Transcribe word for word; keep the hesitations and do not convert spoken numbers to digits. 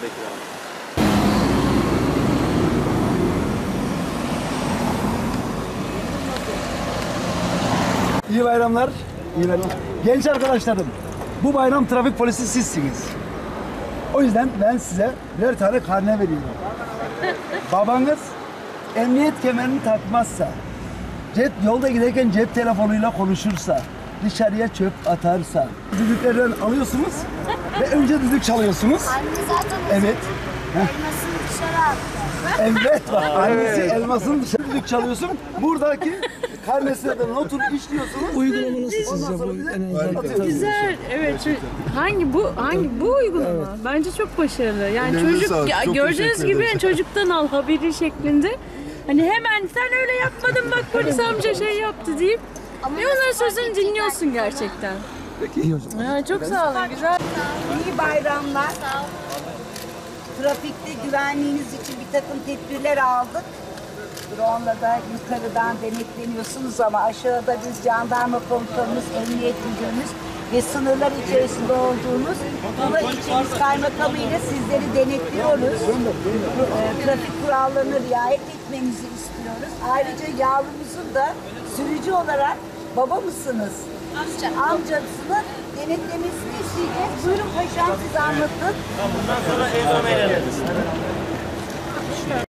Bekir abi. İyi bayramlar. İyi bayramlar. Genç arkadaşlarım, bu bayram trafik polisi sizsiniz. O yüzden ben size birer tane karne veriyorum. Babanız emniyet kemerini takmazsa, cep yolda giderken cep telefonuyla konuşursa, dışarıya çöp atarsa, düdüklerden alıyorsunuz ve önce düdük çalıyorsunuz. Anne zaten Evet. elmasını dışarı attı. Evet bak, annesi elmasını dışarı düdük çalıyorsun. Buradaki karnesine de notunu işliyorsunuz. Uygulama nasıl sizce bu? En azından Atıyorsunuz. Güzel. Evet. şu- Hangi bu hangi bu uygulama? Bence çok başarılı. Yani Ellerinize çocuk sağlık, ya, çok gördüğünüz teşekkür gibi ederim. çocuktan al haberi şeklinde. Hani hemen sen öyle yapmadın bak polis amca şey yaptı deyip ve onların sözünü dinliyorsun gerçekten. iyi o zaman. Ya, çok sağ olun. Güzel. İyi bayramlar. Trafikte güvenliğiniz için bir takım tedbirler aldık. Drone'la da yukarıdan denetleniyorsunuz ama aşağıda biz jandarma komutanımız, emniyet müdürümüz ve sınırlar içerisinde olduğunuz Muğla ilçemiz kaymakamı ile sizleri denetliyoruz. Ee, trafik kurallarına riayet etmenizi istiyoruz. Ayrıca yavrumuzun da sürücü olarak baba mısınız? Amca. Amcasını denetlemesini isteyeceğiz. Buyurun paşam siz anlatın. Bundan sonra Ezra Meydan'dayız.